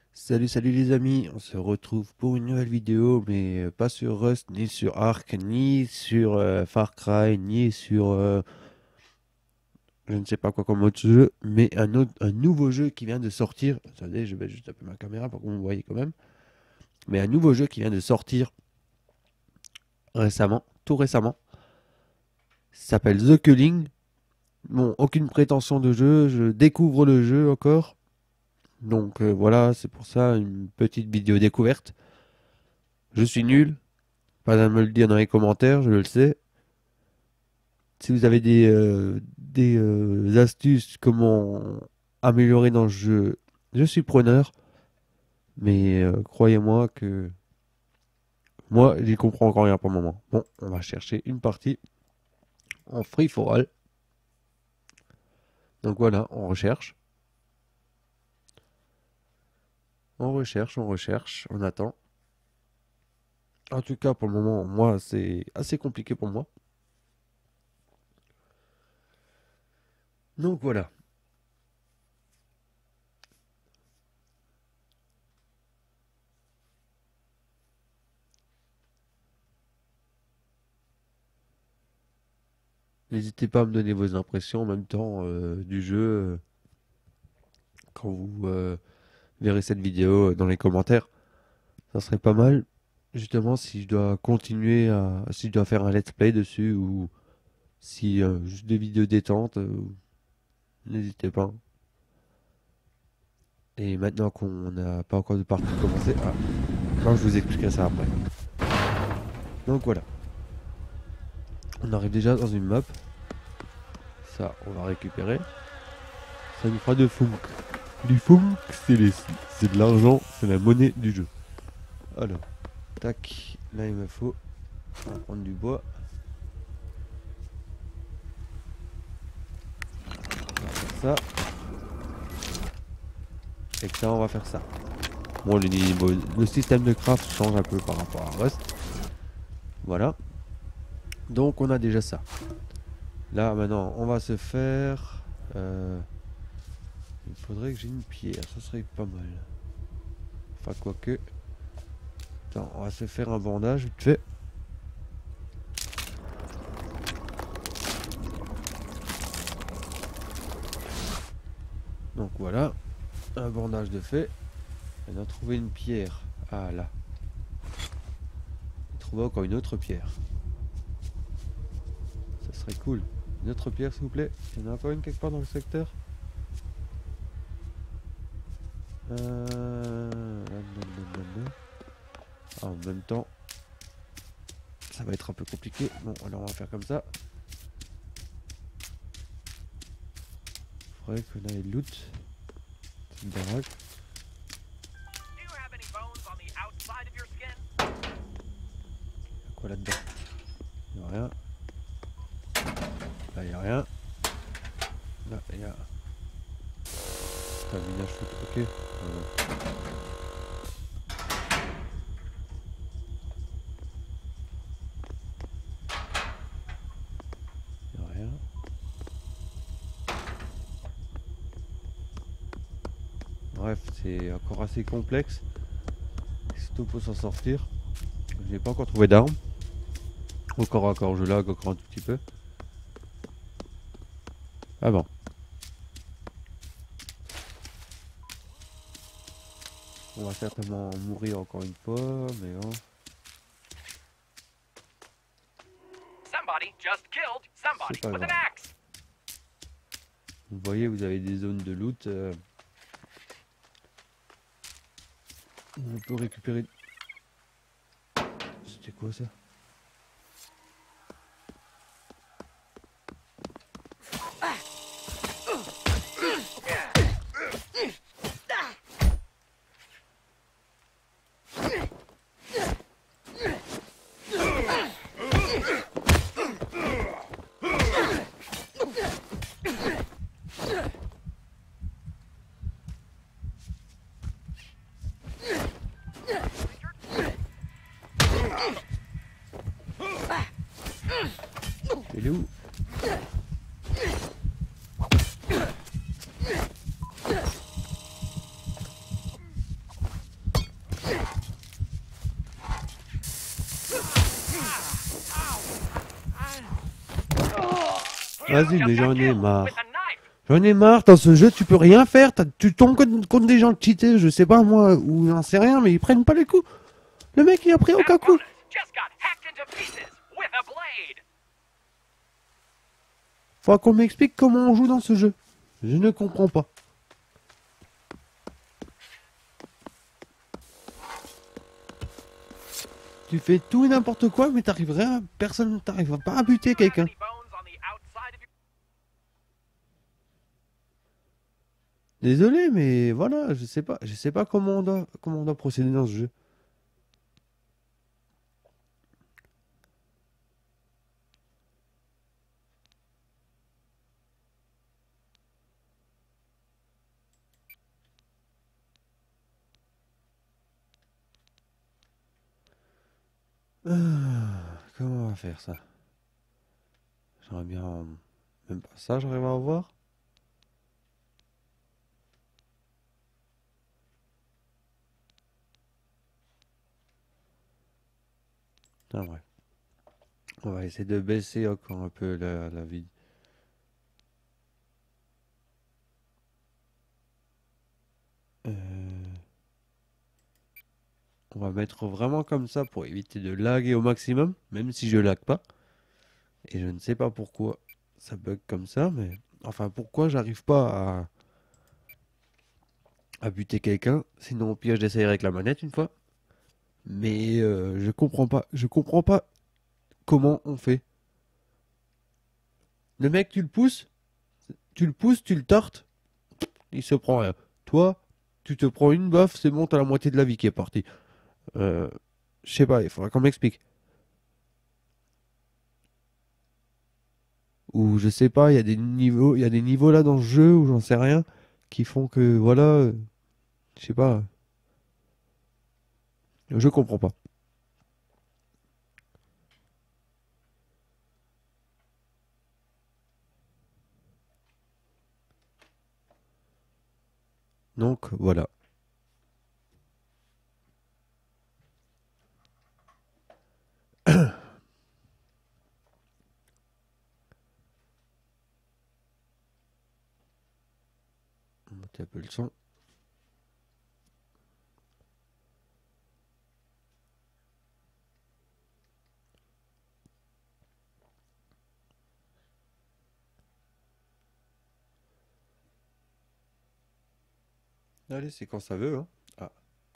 Salut les amis, on se retrouve pour une nouvelle vidéo, mais pas sur Rust, ni sur Ark, ni sur Far Cry, ni sur je ne sais pas quoi comme autre jeu, mais un nouveau jeu qui vient de sortir. Attendez, je vais juste taper ma caméra pour que vous me voyez quand même. Mais un nouveau jeu qui vient de sortir récemment, tout récemment, s'appelle The Culling. Bon, aucune prétention de jeu, je découvre le jeu encore. Donc voilà, c'est pour ça une petite vidéo découverte. Je suis nul. Pas à me le dire dans les commentaires, je le sais. Si vous avez des astuces, comment améliorer dans le jeu, je suis preneur. Mais croyez-moi que moi, j'y comprends encore rien pour le moment. Bon, on va chercher une partie en free for all. Donc voilà, on recherche. On recherche, on attend. En tout cas, pour le moment, moi, c'est assez compliqué pour moi. Donc voilà. N'hésitez pas à me donner vos impressions en même temps du jeu quand vous verrez cette vidéo dans les commentaires. Ça serait pas mal, justement, si je dois si je dois faire un let's play dessus ou si juste des vidéos détente, n'hésitez pas. Et maintenant qu'on n'a pas encore de partie commencée, non, je vous expliquerai ça après. Donc voilà, on arrive déjà dans une map. Ça, on va récupérer. Ça nous fera de funk. Du funk, c'est de l'argent, c'est la monnaie du jeu. Alors, tac, là il me faut, on va prendre du bois. On va faire ça. Et que ça, on va faire ça. Bon, le système de craft change un peu par rapport à Rust. Voilà. Donc, on a déjà ça. Là, maintenant, on va se faire... il faudrait que j'ai une pierre. Ça serait pas mal. Enfin, quoique... Attends, on va se faire un bandage vite fait. Donc, voilà. Un bandage de fait. On a trouvé une pierre. Ah, là. On a trouvé encore une autre pierre. Ça serait cool. Une autre pierre, s'il vous plaît. Il y en a pas une quelque part dans le secteur? En même temps, ça va être un peu compliqué. Bon, alors on va faire comme ça. Faudrait qu'on aille loot. C'est une baraque. Y'a quoi là-dedans? Y'a rien. Là, y'a rien. Là, y'a... Un minage foot, ok. Y'a rien. Bref, c'est encore assez complexe. Surtout pour s'en sortir. J'ai pas encore trouvé d'armes. Encore à corps, je lag encore un tout petit peu. Ah bon. On va certainement mourir encore une fois, mais bon. C'est pas grave. Vous voyez, vous avez des zones de loot. On peut récupérer... C'était quoi ça? Il est où? Vas-y, mais j'en ai marre. J'en ai marre, dans ce jeu, tu peux rien faire. Tu tombes contre des gens cheatés, je sais pas moi, ou j'en sais rien, mais ils prennent pas les coups. Le mec, il a pris aucun coup. Faut qu'on m'explique comment on joue dans ce jeu. Je ne comprends pas. Tu fais tout et n'importe quoi, mais personne t'arrive pas à buter quelqu'un. Désolé, mais voilà, je sais pas comment on doit procéder dans ce jeu. Comment on va faire ça? J'aimerais bien, même pas ça, j'arrive à voir. Ah ouais. On va essayer de baisser encore un peu la vie. Euh, on va mettre vraiment comme ça pour éviter de laguer au maximum, même si je lag pas. Et je ne sais pas pourquoi ça bug comme ça, mais enfin pourquoi j'arrive pas à buter quelqu'un. Sinon au pire j'essayerai avec la manette une fois. Mais je comprends pas comment on fait. Le mec tu le tartes, il se prend rien. Toi, tu te prends une baffe, c'est bon, t'as la moitié de la vie qui est partie. Euh, je sais pas, il faudra qu'on m'explique. Ou je sais pas, il y a des niveaux là dans ce jeu où j'en sais rien qui font que voilà, je sais pas, je comprends pas. Donc voilà. On va monter un peu le son. Allez, c'est quand ça veut, hein. Ah,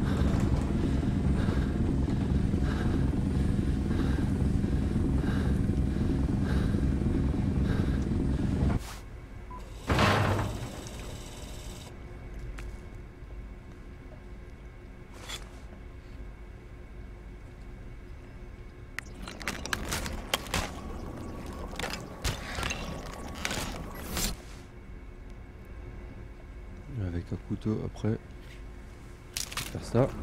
avec un couteau après, on va faire ça.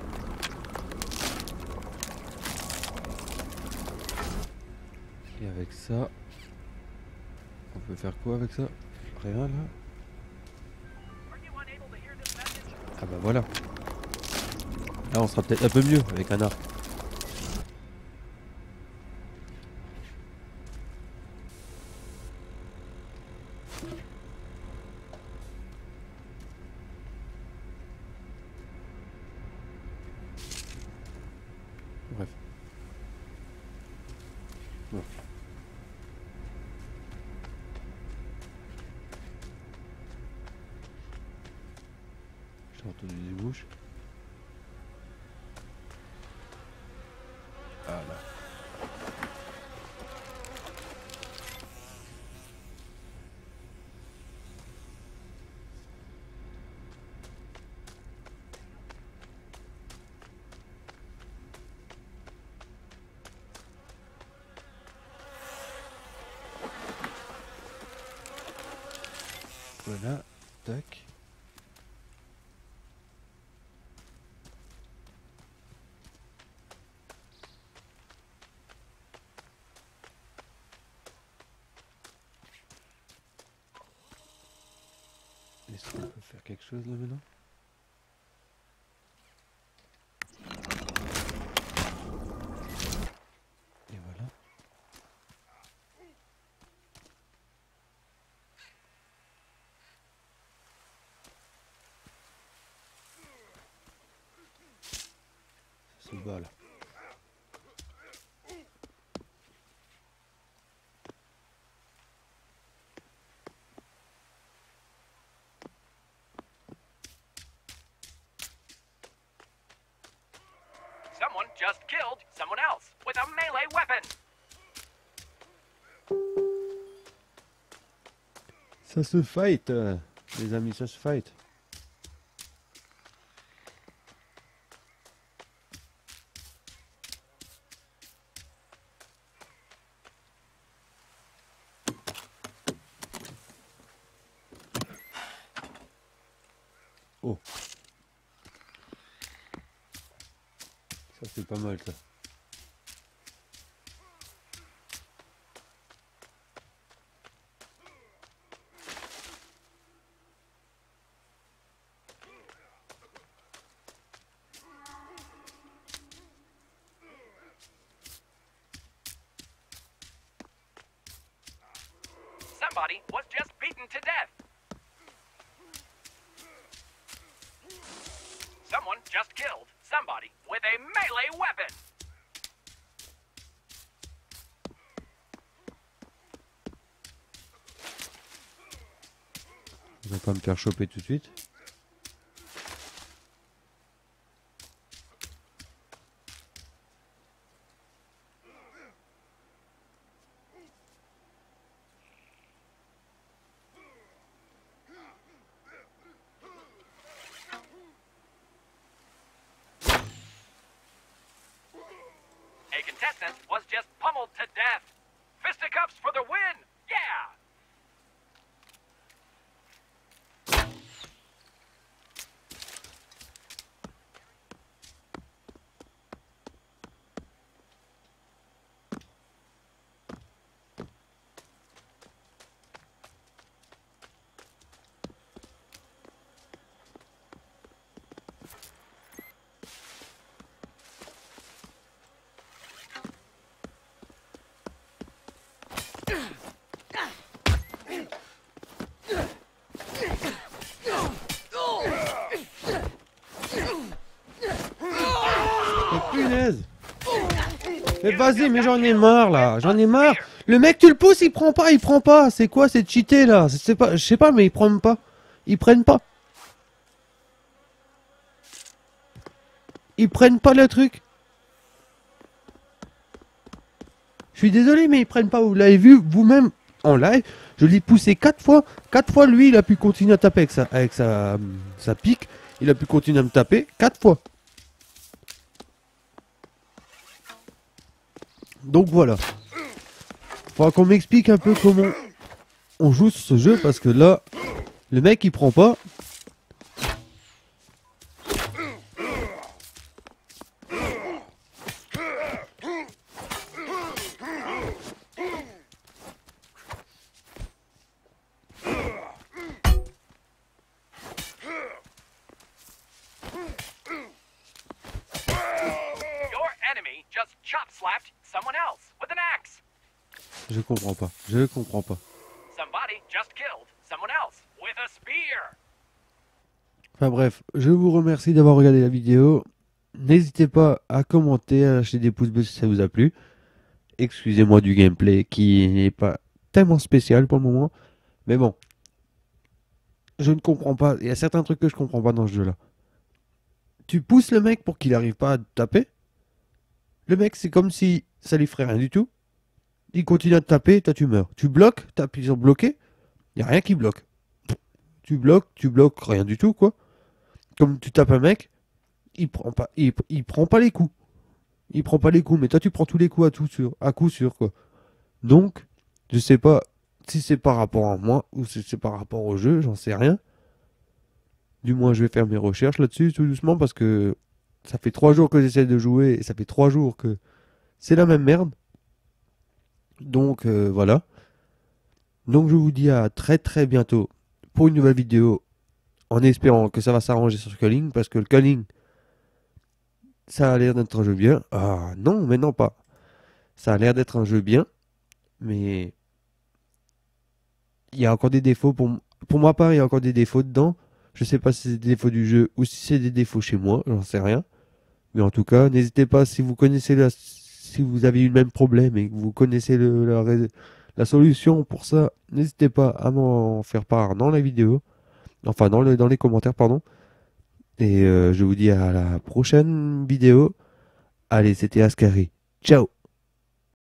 Et avec ça, on peut faire quoi avec ça? Rien là. Ah bah voilà. Là on sera peut-être un peu mieux avec un arc. Bref. Bon. J'ai entendu des mouches. Ah là. Voilà. Tac. Est-ce qu'on peut faire quelque chose là maintenant? se bat là. Someone just killed someone else with a melee weapon. Ça se fight, les amis, ça se fight. Oh. Ça c'est pas mal ça. Somebody was just beaten to death. Someone just killed somebody with a melee weapon. Je vais pas me faire choper tout de suite. A contestant was just pummeled to death. Fisticuffs for the win! Yeah! Mais punaise! Mais vas-y, mais j'en ai marre là, j'en ai marre. Le mec, tu le pousses, il prend pas, il prend pas. C'est quoi, c'est cheaté là? C'est pas, je sais pas, mais ils prennent pas. Ils prennent pas. Ils prennent pas le truc. Je suis désolé, mais ils prennent pas. Vous l'avez vu vous-même en live. Je l'ai poussé 4 fois. 4 fois, lui, il a pu continuer à taper avec sa pique. Il a pu continuer à me taper 4 fois. Donc voilà. Faudra qu'on m'explique un peu comment on joue ce jeu parce que là, le mec il prend pas. Your enemy just chop-slapped someone else with an axe. Je comprends pas. Je comprends pas. Somebody just killed someone else with a spear. Enfin bref, je vous remercie d'avoir regardé la vidéo. N'hésitez pas à commenter, à lâcher des pouces bleus si ça vous a plu. Excusez-moi du gameplay qui n'est pas tellement spécial pour le moment. Mais bon, je ne comprends pas. Il y a certains trucs que je comprends pas dans ce jeu-là. Tu pousses le mec pour qu'il n'arrive pas à te taper. Le mec, c'est comme si ça lui ferait rien du tout. Il continue à te taper, toi tu meurs. Tu bloques, tu appuies sur bloquer, il n'y a rien qui bloque. Tu bloques, rien du tout, quoi. Comme tu tapes un mec, il prend pas, il prend pas les coups. Il prend pas les coups, mais toi tu prends tous les coups à coup sûr, quoi. Donc, je sais pas si c'est par rapport à moi ou si c'est par rapport au jeu, j'en sais rien. Du moins, je vais faire mes recherches là-dessus tout doucement parce que ça fait 3 jours que j'essaie de jouer et ça fait 3 jours que c'est la même merde. Donc voilà. Donc je vous dis à très très bientôt pour une nouvelle vidéo en espérant que ça va s'arranger sur Culling parce que le Culling ça a l'air d'être un jeu bien. Ah non, mais non pas. Ça a l'air d'être un jeu bien, mais il y a encore des défauts pour ma part, il y a encore des défauts dedans. Je sais pas si c'est des défauts du jeu ou si c'est des défauts chez moi, j'en sais rien. Mais en tout cas, n'hésitez pas si vous connaissez si vous avez eu le même problème et que vous connaissez la solution pour ça, n'hésitez pas à m'en faire part dans la vidéo, enfin dans les commentaires, pardon. Et je vous dis à la prochaine vidéo. Allez, c'était Ascari. Ciao!